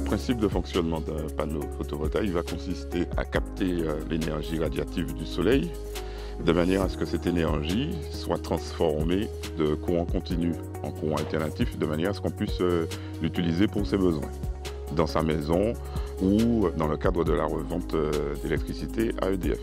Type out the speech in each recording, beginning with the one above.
principe de fonctionnement d'un panneau photovoltaïque va consister à capter l'énergie radiative du soleil de manière à ce que cette énergie soit transformée de courant continu en courant alternatif, de manière à ce qu'on puisse l'utiliser pour ses besoins, dans sa maison ou dans le cadre de la revente d'électricité à EDF.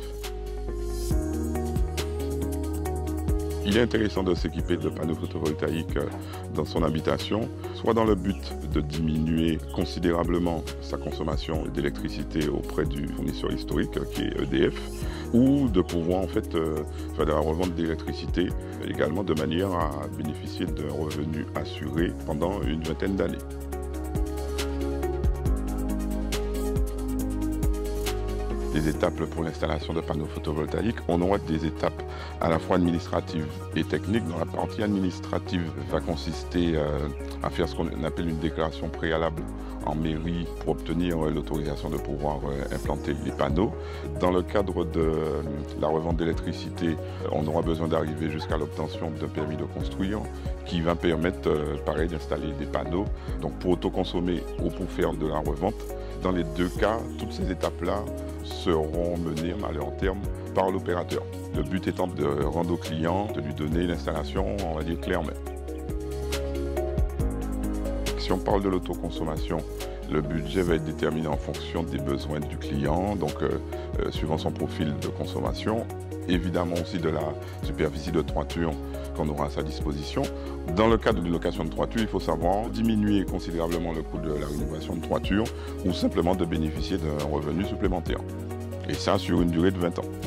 Il est intéressant de s'équiper de panneaux photovoltaïques dans son habitation, soit dans le but de diminuer considérablement sa consommation d'électricité auprès du fournisseur historique qui est EDF, ou de pouvoir en fait faire de la revente d'électricité également de manière à bénéficier d'un revenu assuré pendant une vingtaine d'années. Les étapes pour l'installation de panneaux photovoltaïques, on aura des étapes à la fois administratives et techniques. Dans la partie administrative va consister à faire ce qu'on appelle une déclaration préalable en mairie pour obtenir l'autorisation de pouvoir implanter les panneaux. Dans le cadre de la revente d'électricité, on aura besoin d'arriver jusqu'à l'obtention d'un permis de construire qui va permettre, pareil, d'installer des panneaux, donc pour autoconsommer ou pour faire de la revente. Dans les deux cas, toutes ces étapes-là seront menées à leur terme par l'opérateur. Le but étant de rendre au client, de lui donner l'installation, on va dire, clé en main. Si on parle de l'autoconsommation, le budget va être déterminé en fonction des besoins du client, donc suivant son profil de consommation, évidemment aussi de la superficie de toiture qu'on aura à sa disposition. Dans le cadre d'une location de toiture, il faut savoir diminuer considérablement le coût de la rénovation de toiture ou simplement de bénéficier d'un revenu supplémentaire. Et ça sur une durée de 20 ans.